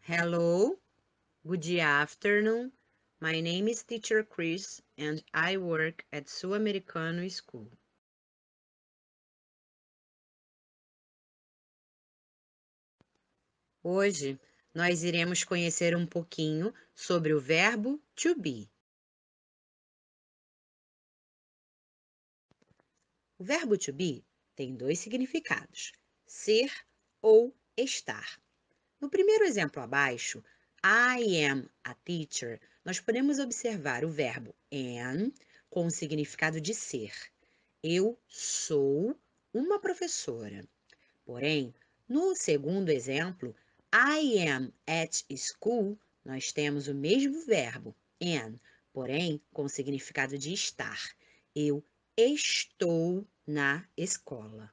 Hello, good afternoon. My name is Teacher Chris and I work at Sul-Americano School. Hoje nós iremos conhecer um pouquinho sobre o verbo to be. O verbo to be tem dois significados: ser ou estar. No primeiro exemplo abaixo, I am a teacher, nós podemos observar o verbo am com o significado de ser. Eu sou uma professora. Porém, no segundo exemplo, I am at school, nós temos o mesmo verbo, am, porém com o significado de estar. Eu estou na escola.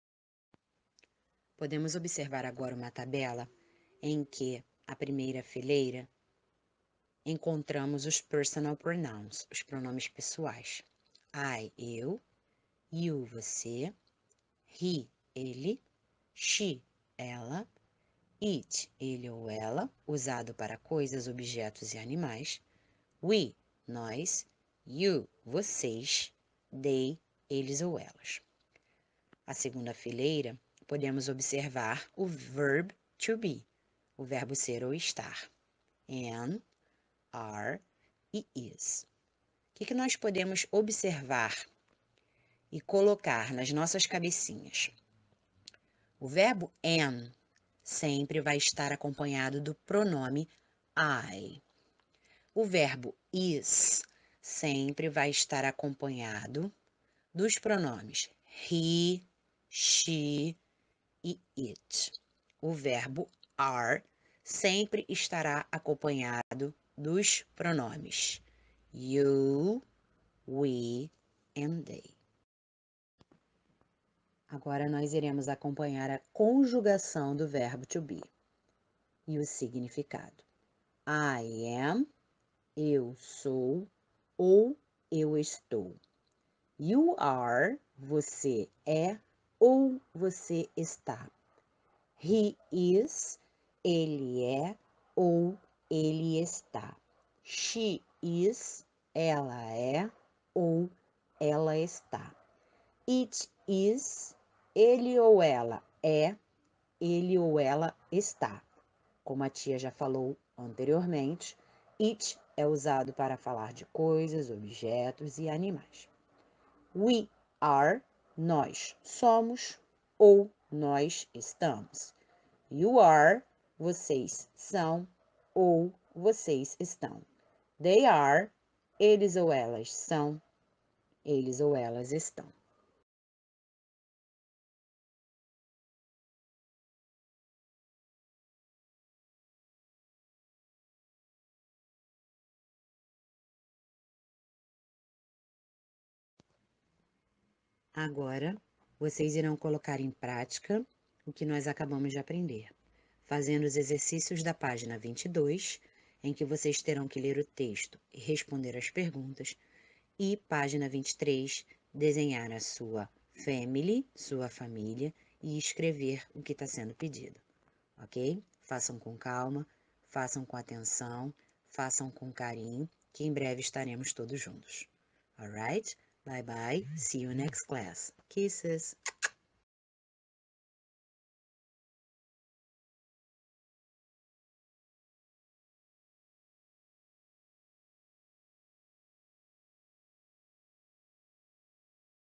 Podemos observar agora uma tabela em que a primeira fileira encontramos os personal pronouns, os pronomes pessoais. I, eu, you, você, he, ele, she, ela, it, ele ou ela, usado para coisas, objetos e animais, we, nós, you, vocês, they, eles ou elas. A segunda fileira, podemos observar o verb to be, o verbo ser ou estar, am, are e is. O que nós podemos observar e colocar nas nossas cabecinhas? O verbo am sempre vai estar acompanhado do pronome I. O verbo is sempre vai estar acompanhado dos pronomes he, she e it. O verbo are sempre estará acompanhado dos pronomes you, we and they. Agora nós iremos acompanhar a conjugação do verbo to be e o significado. I am, eu sou ou eu estou. You are, você é ou você está. He is, ele é ou ele está. She is, ela é ou ela está. It is, ele ou ela é, ele ou ela está. Como a tia já falou anteriormente, it é usado para falar de coisas, objetos e animais. We are, nós somos ou nós estamos. You are, vocês são ou vocês estão. They are, eles ou elas são, eles ou elas estão. Agora, vocês irão colocar em prática o que nós acabamos de aprender, fazendo os exercícios da página 22, em que vocês terão que ler o texto e responder as perguntas, e página 23, desenhar a sua family, sua família, e escrever o que está sendo pedido, ok? Façam com calma, façam com atenção, façam com carinho, que em breve estaremos todos juntos. Alright? Bye bye. See you next class. Kisses.